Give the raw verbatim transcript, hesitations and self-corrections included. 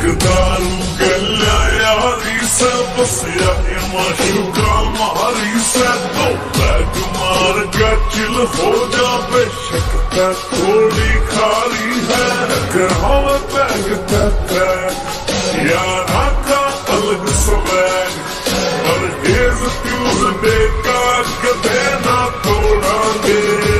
दारू गल्या यारी से बस यारी माशूका मारी से तो बैग मार के चिल हो जा बेशक ते थोड़ी खारी है अगर हम बैग ते यारा का अलग स्वैग और हेज फ्यूज बेकार कदे ना तोड़ांगे